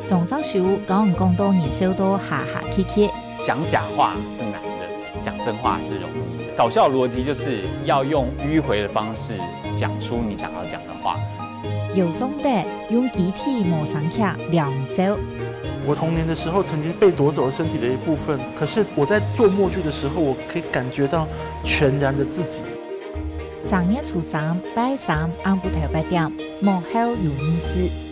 总招手讲到你收到哈哈气气。 讲假话是难的，讲真话是容易的。搞笑逻辑就是要用迂回的方式讲出你想要讲的话。 有松的用集体模上卡两手。 我童年的时候曾经被夺走了身体的一部分，可是我在做默剧的时候，我可以感觉到全然的自己。 正月初三、拜三，暗晡头8點，幕後有意思。